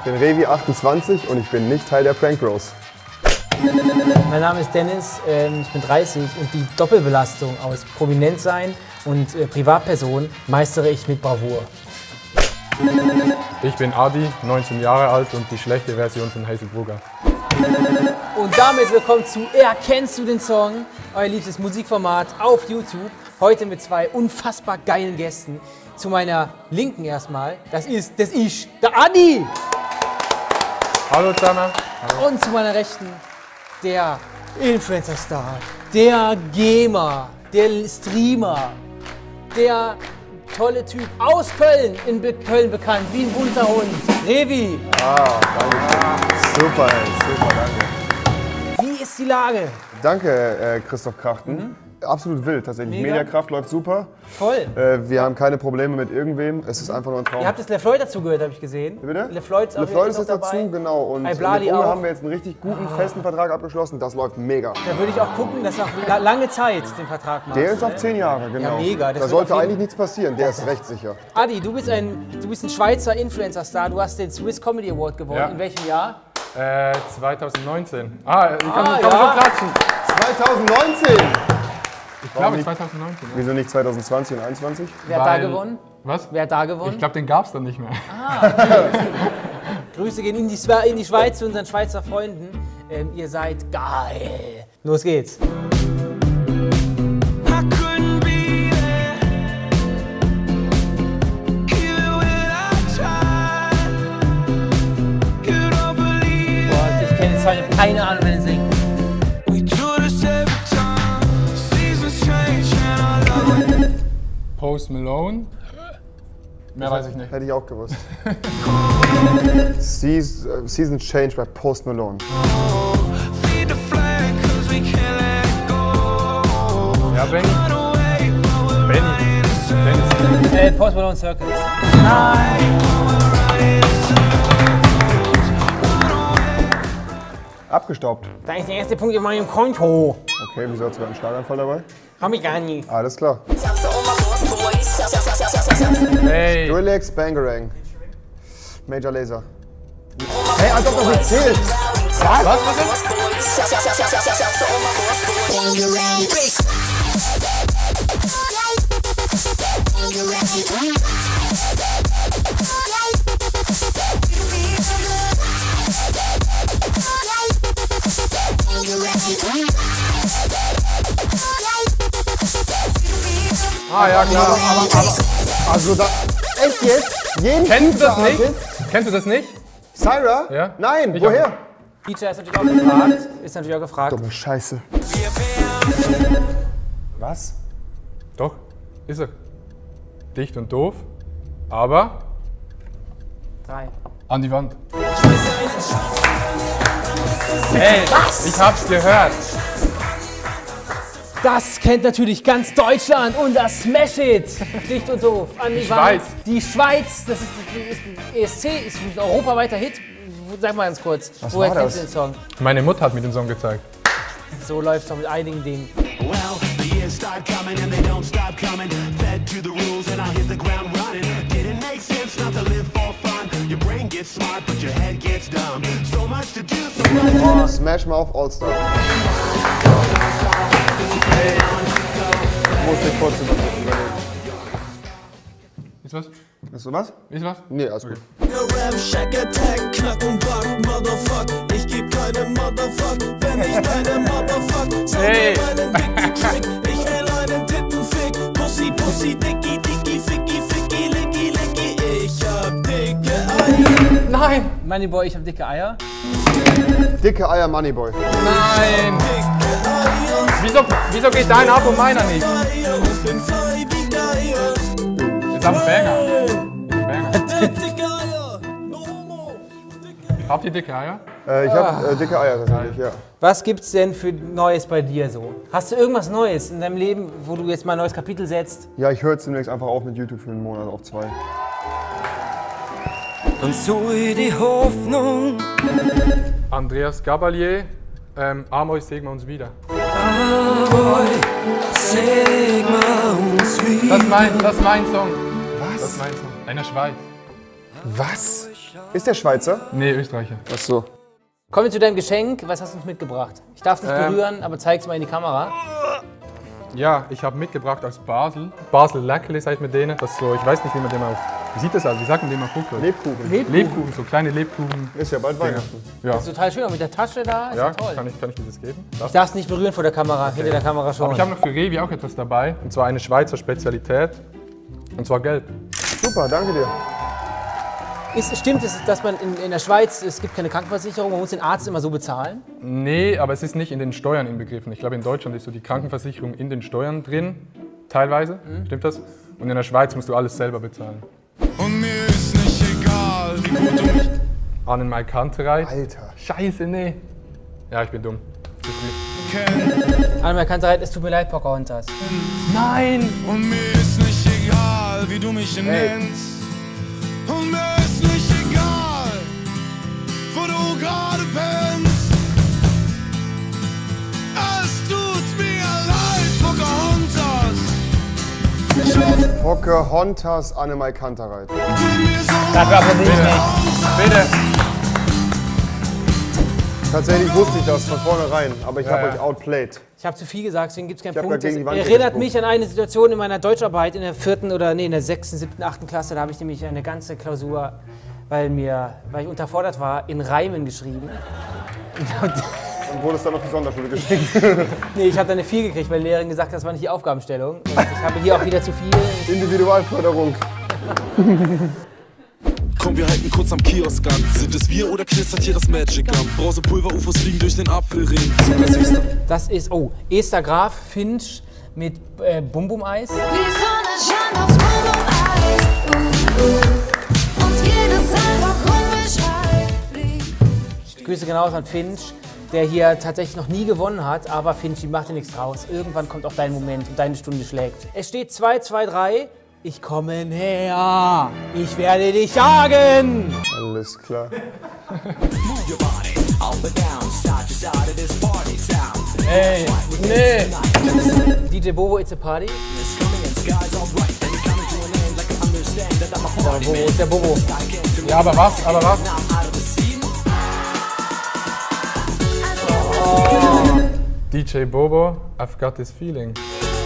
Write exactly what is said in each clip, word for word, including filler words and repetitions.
bin Revi achtundzwanzig und ich bin nicht Teil der Prank Bros. Mein Name ist Dennis, ähm, ich bin dreißig und die Doppelbelastung aus Prominentsein und äh, Privatperson meistere ich mit Bravour. Ich bin Adi, neunzehn Jahre alt und die schlechte Version von Hazel Brugger. Und damit willkommen zu Erkennst du den Song? Euer liebstes Musikformat auf YouTube. Heute mit zwei unfassbar geilen Gästen. Zu meiner Linken erstmal, das ist, das ist der Adi. Hallo zusammen. Hallo. Und zu meiner Rechten, der Influencer-Star, der Gamer, der Streamer, der tolle Typ aus Köln, in Be Köln bekannt, wie ein bunter Hund, Revi. Ah, danke schön. Super, ey, super, danke. Wie ist die Lage? Danke, äh, Christoph Krachten. Mhm. Absolut wild, tatsächlich. Mega. Mediakraft läuft super. Voll. Äh, wir haben keine Probleme mit irgendwem. Es ist einfach nur ein Traum. Ihr habt das LeFloid dazu gehört, habe ich gesehen. Wie bitte? LeFloid ist, LeFloid ist auch jetzt dabei. dazu, genau. Und mit Blali Unge auch. haben wir jetzt einen richtig guten, festen Vertrag abgeschlossen. Das läuft mega. Da würde ich auch gucken, dass er auch lange Zeit den Vertrag macht. Der ist auf zehn Jahre, genau. Ja, mega. Das da wird sollte auf jeden- eigentlich nichts passieren. Der ist rechtssicher. Adi, du bist ein, du bist ein Schweizer Influencer-Star. Du hast den Swiss Comedy Award gewonnen. Ja. In welchem Jahr? Äh, zweitausendneunzehn. Ah, ich kann, Ah, kann ja. so klatschen. zweitausendneunzehn! Ich glaube zweitausendneunzehn. Wieso nicht zweitausendzwanzig und einundzwanzig? Wer hat da Weil- gewonnen? Was? Wer hat da gewonnen? Ich glaube, den gab es dann nicht mehr. Grüße gehen in die, Schwe- in die Schweiz zu unseren Schweizer Freunden. Ähm, ihr seid geil. Los geht's. Boah, ich kenne den Song, ich hab keine Ahnung, wer den singt. Post Malone. Mehr weiß ich nicht. Hätte ich auch gewusst. Seas- äh, Season Change bei Post Malone. Ja, Benny. Benny. Dennis. Äh, Post Malone Circus. Abgestaubt. Da ist der erste Punkt in meinem Konto. Okay, wieso hat sogar einen Schlaganfall dabei? Hab ich gar nicht. Alles klar. Hey. Relax, Bangarang. Major Lazer. Hey, als ob das nicht zählt. Was? Was? Ah, ja, klar. Aber, aber. Also da. Echt jetzt? Jeden Kennst du das Feature nicht? Artist? Kennst du das nicht? Syra? Ja. Nein, Ich woher? Feature ist natürlich auch gefragt. Ist natürlich auch gefragt. Dumme Scheiße. Was? Doch, ist er. Dicht und doof, aber Drei. an die Wand. Hey, was? Ich hab's gehört. Das kennt natürlich ganz Deutschland und das Smash It. Dicht und doof. An die, Die Wand. Schweiz. Die Schweiz, das ist, ist ein E S C, ist ein europaweiter Hit. Sag mal ganz kurz, Was woher war kennst das? du den Song? Meine Mutter hat mir den Song gezeigt. So läuft es doch mit einigen Dingen. Well, the years start coming and they don't stop coming. Fed to the rules and I hit the ground running. Didn't make sense not to live for fun. Your brain gets smart, but your head gets dumb. So much to do, so much. Smash Mouth All-Star. Muss ich kurz überlegen. Ist was? Ist du was? Ist was? Nee, alles gut. Rap, Shack Attack, Knack und Back, Motherfuck. Ich geb keine Motherfuck, wenn ich deine Motherfuck. Sag Hey. mir meinen dicken Trick, ich will einen Tittenfick. Pussy, Pussy, Dicky, Dicky, Ficky, Ficky, Licky, Licky. Ich hab dicke Eier. Nein! Moneyboy, ich hab dicke Eier. Dicke Eier Moneyboy. Nein! Dicke Eier, Wieso, wieso geht dein ab und meiner nicht? Eier, ich bin frei wie Geier. Ist am Banger. Banger. Dicke Eier, no homo. Habt ihr dicke Eier? Äh, ich hab äh, dicke Eier tatsächlich, ja. Was gibt's denn für Neues bei dir so? Hast du irgendwas Neues in deinem Leben, wo du jetzt mal ein neues Kapitel setzt? Ja, ich höre jetzt demnächst einfach auf mit YouTube für einen Monat auf zwei. Und so die Hoffnung. Andreas Gabalier, ähm, Amor, Segma uns wieder. Boy, seg mal uns wieder. Das ist mein, das ist mein Song. Was? Das ist mein Song. Einer Schweiz. Was? Ist der Schweizer? Nee, Österreicher. Ach so. Kommen wir zu deinem Geschenk. Was hast du uns mitgebracht? Ich darf es nicht Ähm. berühren, aber zeig's mal in die Kamera. Ja, ich habe mitgebracht aus Basel. Basel Leckerli seid mit denen. Das ist so, ich weiß nicht, wie man dem auf. Wie sieht das aus? Wie sagt man dem auf Hochdeutsch? Lebkuchen. Lebkuchen, so kleine Lebkuchen. Ist ja bald Weihnachten. Ja, Das ist total schön, auch mit der Tasche da. Ist ja ja toll. kann, ich, kann ich dir das geben? Das? Ich darf es nicht berühren vor der Kamera, hinter der Kamera schon. Aber ich habe noch für Revi auch etwas dabei. Und zwar eine Schweizer Spezialität. Und zwar gelb. Super, danke dir. Ist, stimmt es, dass man in, in der Schweiz, es gibt keine Krankenversicherung, man muss den Arzt immer so bezahlen? Nee, aber es ist nicht in den Steuern inbegriffen. Ich glaube, in Deutschland ist so die Krankenversicherung in den Steuern drin. Teilweise. Mhm. Stimmt das? Und in der Schweiz musst du alles selber bezahlen. Und mir ist nicht egal, wie gut du mich Annenmai Kanterei. Alter. Scheiße, nee. Ja, ich bin dumm. kennst. Annemarie Kantereit, es tut mir leid, Pocahontas. Nein! Und mir ist nicht egal, wie du mich nennst. Und mir ist nicht egal, wo du gerade pennst. Es tut mir leid, Pocahontas. Ich hoffe, Pocahontas Annemarie Kantereit. du mir so Dafür applaudiere ich nicht. Bitte! Tatsächlich wusste ich das von vornherein, aber ich Ja, habe ja. euch outplayed. Ich habe zu viel gesagt, deswegen gibt es keinen Ich hab Punkt. grad gegen die Wand Erinnert gespuckt. mich an eine Situation in meiner Deutscharbeit in der vierten oder nee, in der sechsten, siebten, achten Klasse. Da habe ich nämlich eine ganze Klausur, weil, mir, weil ich unterfordert war, in Reimen geschrieben. Und wurde es dann auf die Sonderschule geschickt. Nee, ich habe dann eine vier gekriegt, weil die Lehrerin gesagt hat, das war nicht die Aufgabenstellung. Und ich habe hier auch wieder zu viel. Individualförderung. Komm, wir halten kurz am Kiosk an. Sind es wir oder knistert hier das Magic an? Brausepulver-U F Os fliegen durch den Apfelring. Zuckersüß. Das ist, oh, Esther Graf Finch mit äh, Bum Bum Eis. Die Sonne scheint aufs Blumeneis. Uh, uh. Uns geht es einfach unbeschreiblich. Grüße genauso an Finch, der hier tatsächlich noch nie gewonnen hat, aber Finch, macht dir nichts draus. Irgendwann kommt auch dein Moment und deine Stunde schlägt. Es steht zwei zwei drei. Ich komme näher. Ich werde dich jagen. Alles klar. Ey, nee. D J Bobo, it's a party. Der Bobo ist der Bobo. Ja, aber was? Aber was? D J Bobo, I've got this feeling.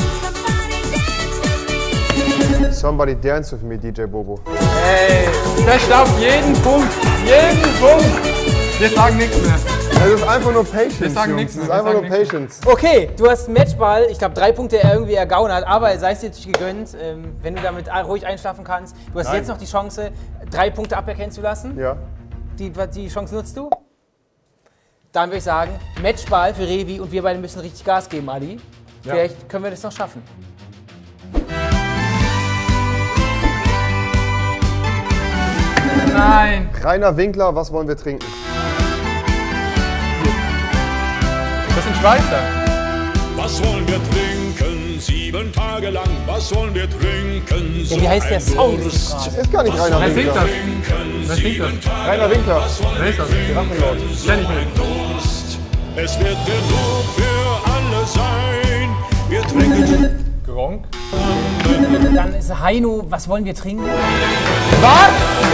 Somebody dance with me, D J Bobo. Ey, der staubt jeden Punkt. Jeden Punkt. Wir sagen nichts mehr. Es ist einfach nur Patience. Wir sagen Jungs. nichts Es ist mehr, wir einfach nur sagen nichts Patience. Okay, du hast einen Matchball. Ich glaube, drei Punkte irgendwie ergaunert, aber sei es dir natürlich gegönnt, ähm, wenn du damit ruhig einschlafen kannst. Du hast Nein. jetzt noch die Chance, drei Punkte aberkennen zu lassen. Ja. Die, die Chance nutzt du. Dann würde ich sagen, Matchball für Revi und wir beide müssen richtig Gas geben, Adi. Ja. Vielleicht können wir das noch schaffen. Nein. Rainer Winkler, was wollen wir trinken? Das sind Schweizer. Was wollen wir trinken? Sieben Tage lang. Was wollen wir trinken? Ja, wie heißt der Song? Das ist die Frage. Ist gar nicht Rainer Wer singt Winkler. das? Wer singt das? Rainer Winkler. Wer ist das? Drachenlord. Kenn ich nicht. Es wird genug für alle sein. Wir trinken. Gronk. Dann ist Heino, was wollen wir trinken? Was?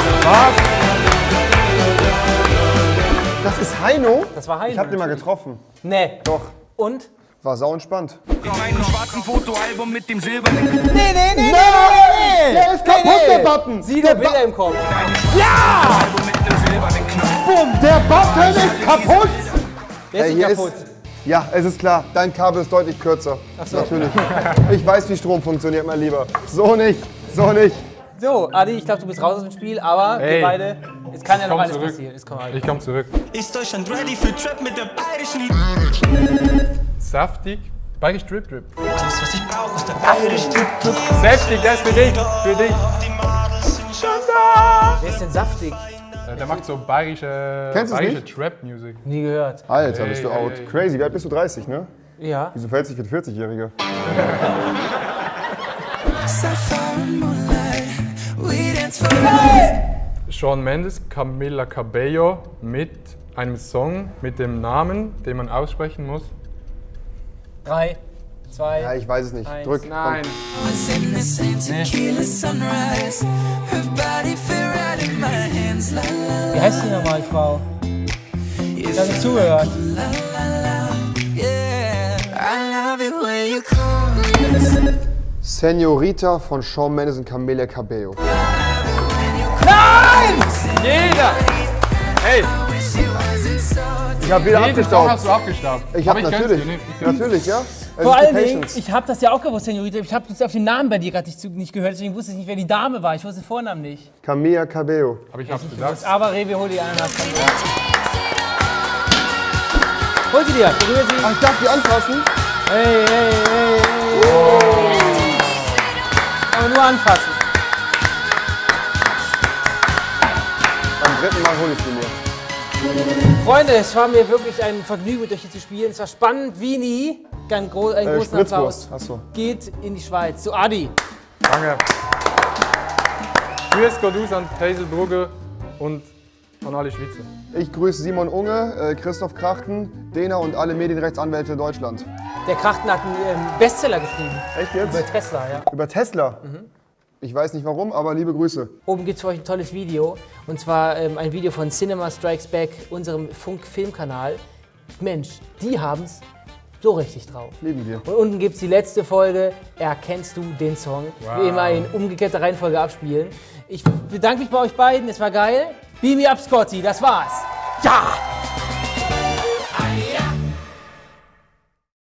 Das ist Heino? Das war Heino. Ich hab den mal getroffen. Nee. Doch. Und? War sau entspannt. in meinem schwarzen Fotoalbum mit dem silbernen Nee, nee, nee, nee, nee, nee. Der ist kaputt, der Button. Sieh nur Bilder im Kopf. Album mit dem silbernen Knopf. Bumm, der Button ist kaputt. Der ist Ey, nicht hier kaputt. ist, ja, es ist klar, dein Kabel ist deutlich kürzer. Ach so. Natürlich. Ich weiß, wie Strom funktioniert, mein Lieber. So nicht, so nicht. So, Adi, ich glaube, du bist raus aus dem Spiel, aber wir Ey. beide, es kann ja noch komm alles zurück. passieren. Es kommt Ich komm zurück. Ist Deutschland ready für Trap mit der bayerischen Saftig. Bayerisch Drip Drip. Alles, was ich brauche, ist der bayerische Trip. Saftig, der ist für dich. Für dich. Wer ist denn saftig? Äh, Der macht so bayerische, Kennst du's bayerische nicht? Trap-Music. Nie gehört. Alter, bist du Ey, ey, out. ey. Crazy, wie alt bist du? dreißig, ne? Ja. Wieso verhältst du dich wie ein vierzig-Jähriger? Shawn Mendes, Camila Cabello mit einem Song mit dem Namen, den man aussprechen muss. Drei, zwei. Ja, ich weiß es nicht. Eins. Drück. Nein. Wie heißt die nochmal, Frau? Ich habe nicht zugehört. Senorita von Shawn Mendes und Camila Cabello. Nein! Jeder! Hey, Ich habe wieder jeden Song abgestaubt. hast du abgestaubt. Ich habe Aber gönn's natürlich, dir, ne? Ich gönn's. natürlich, ja. Es Vor ist die allen Dingen, Patience. ich habe das ja auch gewusst, Senorita. Ich habe jetzt auf den Namen bei dir gerade nicht, nicht gehört, deswegen wusste ich nicht, wer die Dame war. Ich wusste den Vornamen nicht. Camila Cabello. Aber ich hab's gesagt. Aber Revi, hol die Ananas. Hol sie dir, berühr sie. Ach, ich darf die anfassen? Hey, hey, hey, hey. Aber nur anfassen. Beim dritten Mal hole ich sie mir. Freunde, es war mir wirklich ein Vergnügen, mit euch hier zu spielen. Es war spannend wie nie. Ein gro einen Äh, großen Applaus. Spritzwurst. Achso. Geht in die Schweiz. Zu Adi. Danke. Grüß Gott aus an Hazelbrugge und an alle Schweizer. Ich grüße Simon Unge, äh, Christoph Krachten, Dena und alle Medienrechtsanwälte Deutschland. Der Krachten hat einen ähm, Bestseller geschrieben. Echt jetzt? Über Tesla, ja. Über Tesla? Ich weiß nicht warum, aber liebe Grüße. Oben gibt es für euch ein tolles Video. Und zwar ähm, ein Video von Cinema Strikes Back, unserem Funk-Filmkanal. Mensch, die haben's so richtig drauf. Lieben wir. Und unten gibt es die letzte Folge, Erkennst du den Song? Wie immer in umgekehrter Reihenfolge abspielen. Ich bedanke mich bei euch beiden, es war geil. Beam me up, Scotty, das war's. Ja!